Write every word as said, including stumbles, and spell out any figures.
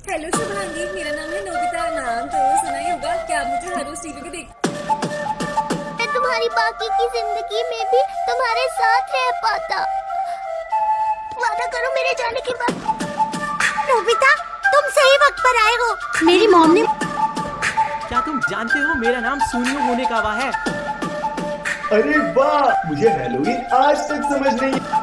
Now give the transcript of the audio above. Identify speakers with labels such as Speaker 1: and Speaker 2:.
Speaker 1: Hello Shubhangi, मेरा नाम है नोबिता। नाम तो सुना ही होगा। क्या आप मुझे हर रोज टीवी पे देख
Speaker 2: मैं तुम्हारी बाकी की जिंदगी में भी तुम्हारे साथ रह पाता। वादा करो मेरे जाने के बाद। नोबिता, तुम सही वक्त पर आए हो। मेरी मॉम ने।
Speaker 3: क्या तुम जानते हो मेरा नाम सूनियो होने का हुआ है?
Speaker 4: अरे वाह, मुझे हैलोवीन आज तक समझ नहीं